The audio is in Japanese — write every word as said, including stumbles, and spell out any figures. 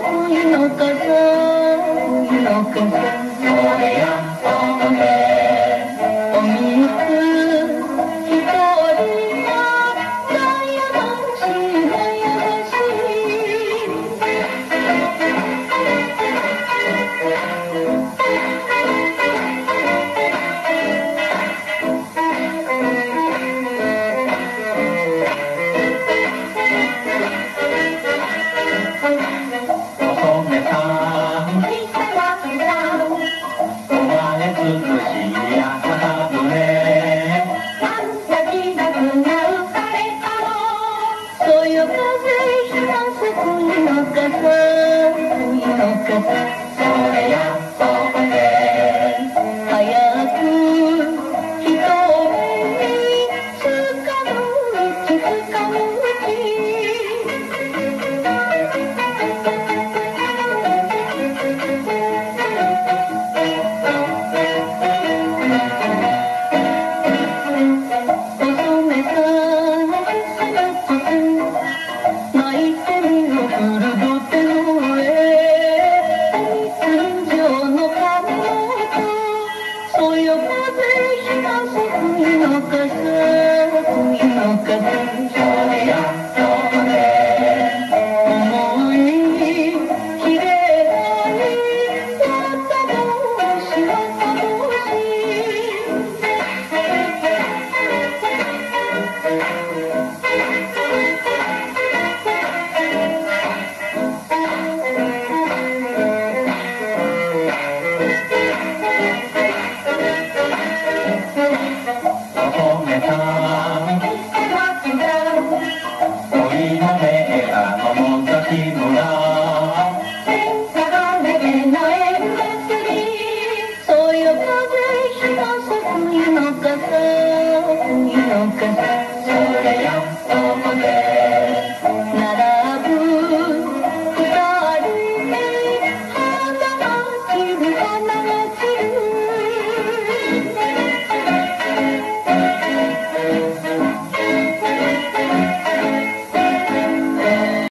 恋の風恋の風それやそれお水一人が悩ましい悩ましいお染さんお前美しい朝ぶれそよ風ひらす恋の風恋の風それやそれ早く人を目につかむうちつかむうち泣いてみろ古